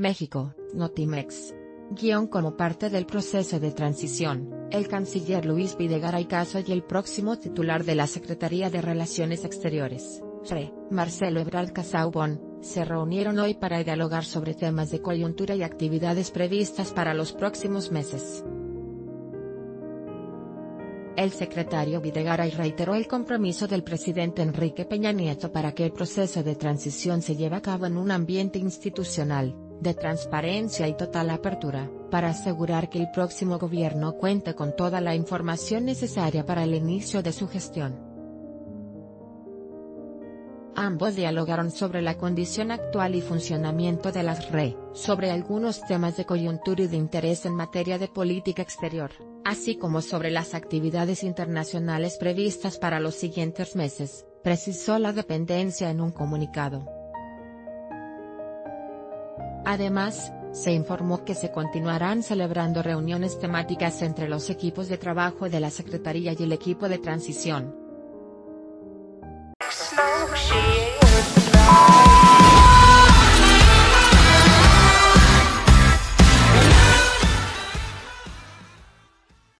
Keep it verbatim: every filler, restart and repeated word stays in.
México, Notimex. Guión Como parte del proceso de transición, el canciller Luis Videgaray Caso y el próximo titular de la Secretaría de Relaciones Exteriores, S R E, Marcelo Ebrard Casaubon, se reunieron hoy para dialogar sobre temas de coyuntura y actividades previstas para los próximos meses. El secretario Videgaray reiteró el compromiso del presidente Enrique Peña Nieto para que el proceso de transición se lleve a cabo en un ambiente institucional, de transparencia y total apertura, para asegurar que el próximo gobierno cuente con toda la información necesaria para el inicio de su gestión. Ambos dialogaron sobre la condición actual y funcionamiento de las R E, sobre algunos temas de coyuntura y de interés en materia de política exterior, así como sobre las actividades internacionales previstas para los siguientes meses, precisó la dependencia en un comunicado. Además, se informó que se continuarán celebrando reuniones temáticas entre los equipos de trabajo de la Secretaría y el equipo de transición.